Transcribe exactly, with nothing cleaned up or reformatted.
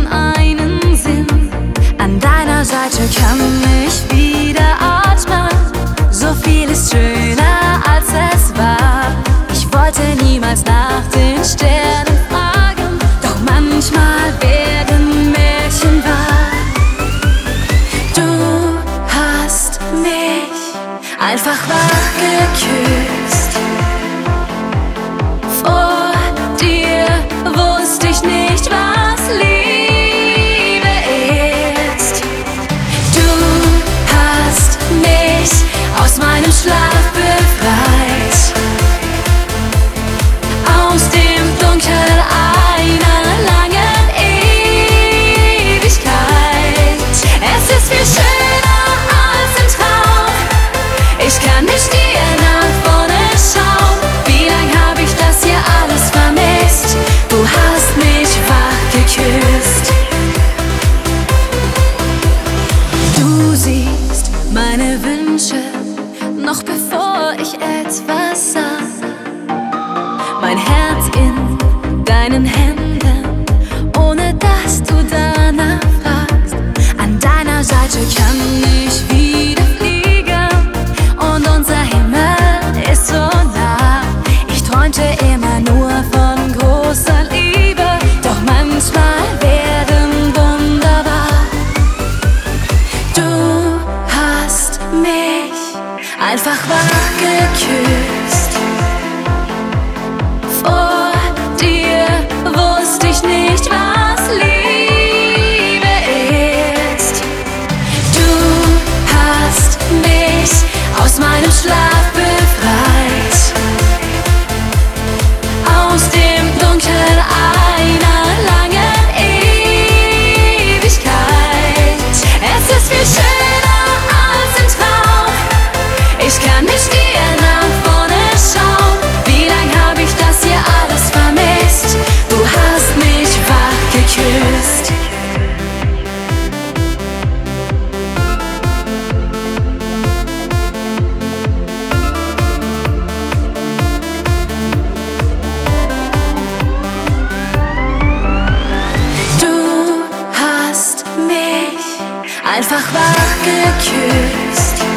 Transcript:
Leben einen Sinn. An deiner Seite kann ich wieder atmen. So viel ist schöner als es war. Ich wollte niemals nach den Sternen fragen, doch manchmal werden Märchen wahr. Du hast mich einfach wach geküsst. Vor dir wusste ich nicht, was Liebe ist. Du hast mich aus meinem Schlaf befreit, aus dem Dunkel einer langen Ewigkeit. Es ist viel schöner als im Traum. Ich kann mit dir nach vorne schauen. Wie lang habe ich das hier alles vermisst? Du hast mich wach geküsst. Du siehst meine Wünsche noch bevor ich etwas sah. Mein Herz in deinen Händen, ohne dass du danach fragst. An deiner Seite kann ich wieder fliegen und unser Himmel ist so nah. Ich träumte immer nur von großer Liebe, doch manchmal werden Wunder wahr. Du hast mich einfach wach geküsst. Vor dir wusste ich nicht, was Liebe ist. Du hast mich aus meinem Schlaf befreit, aus dem Dunkel einer langen Ewigkeit. Es ist viel schöner als im Traum. Ich kann mit dir nach vorne schauen. Wie lang habe ich das hier alles vermisst? Du hast mich wach geküsst. Du hast mich einfach wach geküsst.